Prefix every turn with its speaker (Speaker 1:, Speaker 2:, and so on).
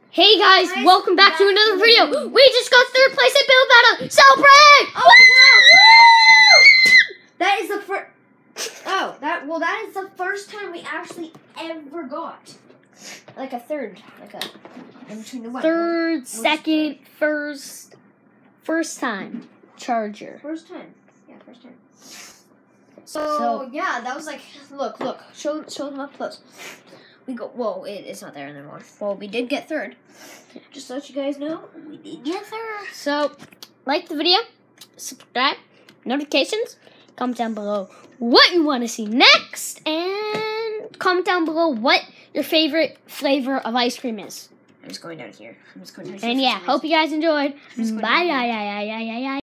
Speaker 1: Hey guys, welcome back to another video. We just got third place at Build Battle. Celebrate!
Speaker 2: Oh wow! That is the first. That is the first time we actually ever got like a third, in between the
Speaker 1: Third, second, first time. Charger.
Speaker 2: First time. Yeah, first time. So yeah, that was like, look, show them up close. We go. Whoa, it's not there anymore. Well, we did get third. Just to let you guys know, we did get third.
Speaker 1: So, like the video, subscribe, notifications, comment down below what you want to see next, and comment down below what your favorite flavor of ice cream is.
Speaker 2: I'm just going down here.
Speaker 1: And yeah, hope you guys enjoyed. Bye.